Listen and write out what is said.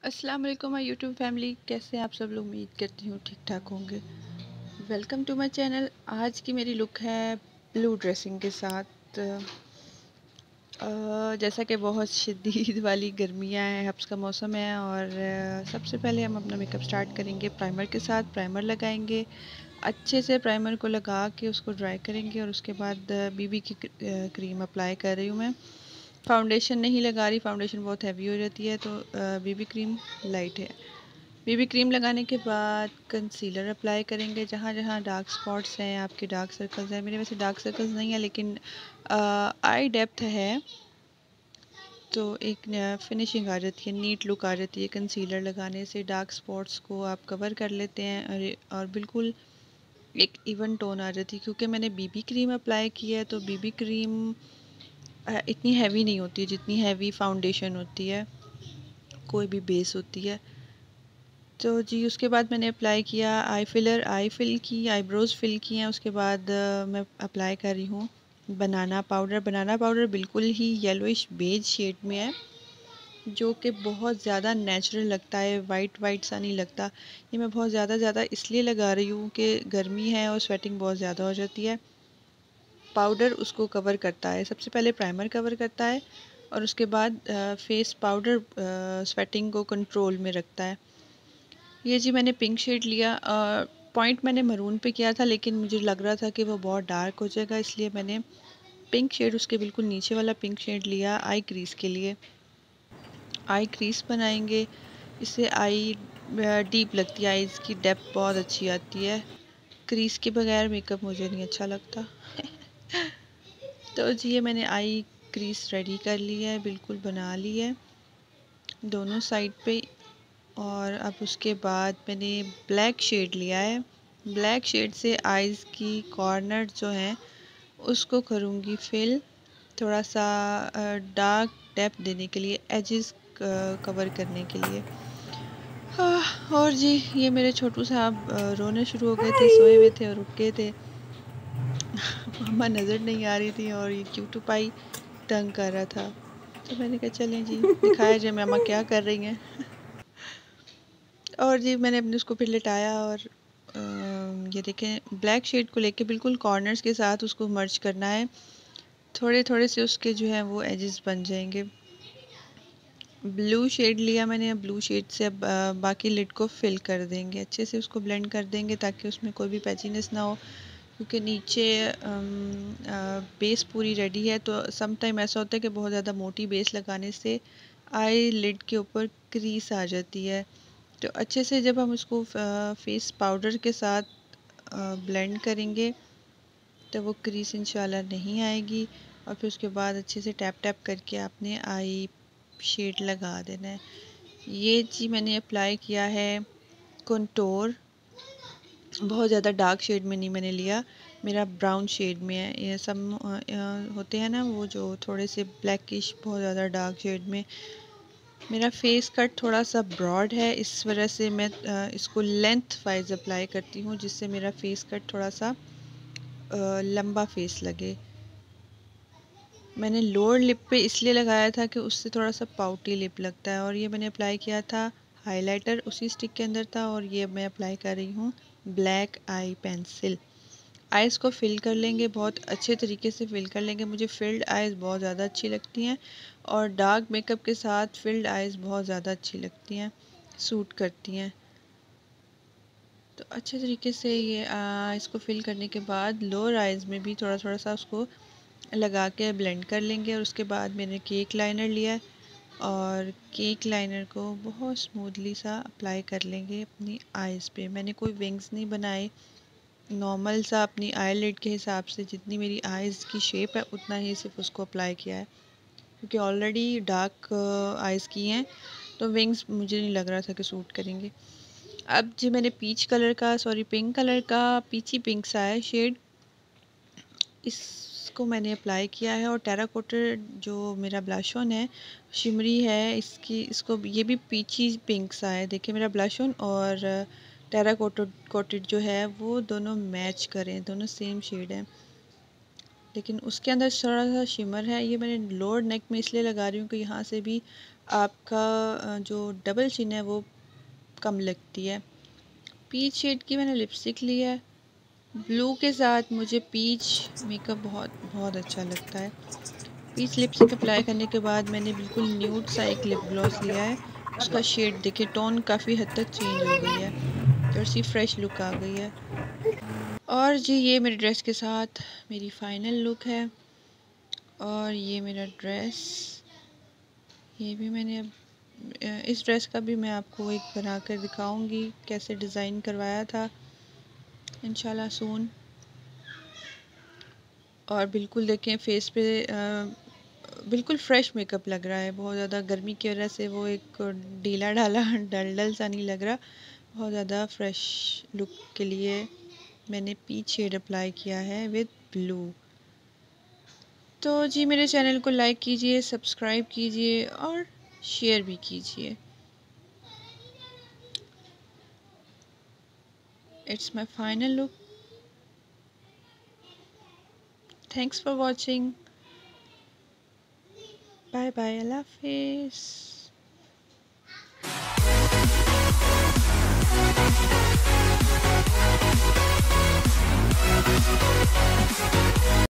अस्सलाम वालेकुम my YouTube family, कैसे हैं आप सब लोग। उम्मीद करती हूँ ठीक ठाक होंगे। Welcome to my channel. आज की मेरी लुक है ब्लू ड्रेसिंग के साथ। जैसा कि बहुत शदीद वाली गर्मियाँ हैं, हब्स का मौसम है और सबसे पहले हम अपना मेकअप स्टार्ट करेंगे प्राइमर के साथ। प्राइमर लगाएंगे, अच्छे से प्राइमर को लगा के उसको ड्राई करेंगे और उसके बाद बीबी की क्रीम अप्लाई कर रही हूँ मैं। फाउंडेशन नहीं लगा रही, फाउंडेशन बहुत हैवी हो जाती है, तो बीबी क्रीम लाइट है। बीबी क्रीम लगाने के बाद कंसीलर अप्लाई करेंगे। जहाँ जहाँ डार्क स्पॉट्स हैं, आपके डार्क सर्कल्स हैं, मेरे वैसे डार्क सर्कल्स नहीं है लेकिन आई डेप्थ है, तो एक फिनिशिंग आ जाती है, नीट लुक आ जाती है। कंसीलर लगाने से डार्क स्पॉट्स को आप कवर कर लेते हैं और बिल्कुल एक इवन टोन आ जाती है। क्योंकि मैंने बीबी क्रीम अप्लाई की है, तो बीबी क्रीम इतनी हैवी नहीं होती जितनी हैवी फाउंडेशन होती है, कोई भी बेस होती है। तो जी उसके बाद मैंने अप्लाई किया आई फिलर, आई फिल की, आईब्रोज़ फिल किए हैं। उसके बाद मैं अप्लाई कर रही हूँ बनाना पाउडर। बनाना पाउडर बिल्कुल ही येलोइश बेज शेड में है, जो कि बहुत ज़्यादा नेचुरल लगता है, वाइट वाइट सा नहीं लगता। ये मैं बहुत ज़्यादा इसलिए लगा रही हूँ कि गर्मी है और स्वेटिंग बहुत ज़्यादा हो जाती है। पाउडर उसको कवर करता है, सबसे पहले प्राइमर कवर करता है और उसके बाद फेस पाउडर स्वेटिंग को कंट्रोल में रखता है। ये जी मैंने पिंक शेड लिया। पॉइंट मैंने मरून पे किया था, लेकिन मुझे लग रहा था कि वो बहुत डार्क हो जाएगा, इसलिए मैंने पिंक शेड, उसके बिल्कुल नीचे वाला पिंक शेड लिया आई क्रीज के लिए। आई क्रीज बनाएंगे, इससे आई डीप लगती है, आईज की डेप्थ बहुत अच्छी आती है। क्रीज के बगैर मेकअप मुझे नहीं अच्छा लगता। तो जी ये मैंने आई क्रीज रेडी कर ली है, बिल्कुल बना ली है दोनों साइड पे। और अब उसके बाद मैंने ब्लैक शेड लिया है। ब्लैक शेड से आईज़ की कॉर्नर जो हैं उसको करूँगी फिल, थोड़ा सा डार्क डेप्थ देने के लिए, एजेस कवर करने के लिए। और जी ये मेरे छोटू साहब रोने शुरू हो गए थे, सोए हुए थे और उठ गए थे। मामा नज़र नहीं आ रही थी और ये क्यूटू पाई तंग कर रहा था, तो मैंने कहा चलें जी दिखाया जाए मामा क्या कर रही हैं। और जी मैंने अपने उसको फिर लिटाया और ये देखें ब्लैक शेड को लेके बिल्कुल कॉर्नर्स के साथ उसको मर्ज करना है। थोड़े थोड़े से उसके जो हैं वो एजेस बन जाएंगे। ब्लू शेड लिया मैंने, अब ब्लू शेड से अब बाकी लिड को फिल कर देंगे, अच्छे से उसको ब्लेंड कर देंगे ताकि उसमें कोई भी पैचीनेस ना हो। क्योंकि नीचे बेस पूरी रेडी है, तो सम टाइम ऐसा होता है कि बहुत ज़्यादा मोटी बेस लगाने से आई लिड के ऊपर क्रीज आ जाती है। तो अच्छे से जब हम उसको फेस पाउडर के साथ ब्लेंड करेंगे तो वो क्रीज इंशाल्लाह नहीं आएगी। और फिर उसके बाद अच्छे से टैप टैप करके आपने आई शेड लगा देना है। ये जी मैंने अप्लाई किया है कंटोर, बहुत ज़्यादा डार्क शेड में नहीं मैंने लिया, मेरा ब्राउन शेड में है। ये सब होते हैं ना वो जो थोड़े से ब्लैकिश, बहुत ज़्यादा डार्क शेड में। मेरा फेस कट थोड़ा सा ब्रॉड है, इस वजह से मैं इसको लेंथ वाइज अप्लाई करती हूँ, जिससे मेरा फेस कट थोड़ा सा लंबा फेस लगे। मैंने लोअर लिप पे इसलिए लगाया था कि उससे थोड़ा सा पाउटी लिप लगता है। और ये मैंने अप्लाई किया था हाइलाइटर, उसी स्टिक के अंदर था। और ये मैं अप्लाई कर रही हूँ ब्लैक आई पेंसिल। आइज़ को फिल कर लेंगे, बहुत अच्छे तरीके से फिल कर लेंगे। मुझे फिल्ड आइज़ बहुत ज़्यादा अच्छी लगती हैं और डार्क मेकअप के साथ फिल्ड आइज़ बहुत ज़्यादा अच्छी लगती हैं, सूट करती हैं। तो अच्छे तरीके से ये इसको फिल करने के बाद लोअर आइज़ में भी थोड़ा थोड़ा सा उसको लगा के ब्लेंड कर लेंगे। और उसके बाद मैंने केक लाइनर लिया है और केक लाइनर को बहुत स्मूथली सा अप्लाई कर लेंगे अपनी आइज़ पे। मैंने कोई विंग्स नहीं बनाए, नॉर्मल सा अपनी आई लिड के हिसाब से जितनी मेरी आइज़ की शेप है उतना ही सिर्फ उसको अप्लाई किया है, क्योंकि ऑलरेडी डार्क आइज़ की हैं, तो विंग्स मुझे नहीं लग रहा था कि सूट करेंगे। अब जी मैंने पीच कलर का, सॉरी पिंक कलर का, पीची पिंक सा है शेड, इसको मैंने अप्लाई किया है। और टेराकोटर जो मेरा ब्लश ऑन है, शिमरी है, इसको ये भी पीची पिंक सा है। देखिए मेरा ब्लश ऑन और टेराकोटेड जो है वो दोनों मैच करें, दोनों सेम शेड है। लेकिन उसके अंदर थोड़ा सा शिमर है। ये मैंने लोअर नेक में इसलिए लगा रही हूँ कि यहाँ से भी आपका जो डबल चिन है वो कम लगती है। पीच शेड की मैंने लिपस्टिक ली है। ब्लू के साथ मुझे पीच मेकअप बहुत बहुत अच्छा लगता है। पीच लिपस्टिक अप्लाई करने के बाद मैंने बिल्कुल न्यूड सा एक लिप ग्लॉस लिया है। उसका शेड देखिए, टोन काफ़ी हद तक चेंज हो गई है, थोड़ी सी फ्रेश लुक आ गई है। और जी ये मेरे ड्रेस के साथ मेरी फ़ाइनल लुक है। और ये मेरा ड्रेस, ये भी मैंने अब इस ड्रेस का भी मैं आपको एक बना कर दिखाऊंगी कैसे डिज़ाइन करवाया था इंशाल्लाह सून। और बिल्कुल देखें फेस पे बिल्कुल फ्रेश मेकअप लग रहा है। बहुत ज़्यादा गर्मी की वजह से वो एक ढीला ढाला डल डल सा नहीं लग रहा। बहुत ज़्यादा फ्रेश लुक के लिए मैंने पीच शेड अप्लाई किया है विद ब्लू। तो जी मेरे चैनल को लाइक कीजिए, सब्सक्राइब कीजिए और शेयर भी कीजिए। It's my final look. Thanks for watching. Bye bye, अल्लाह हाफिज़।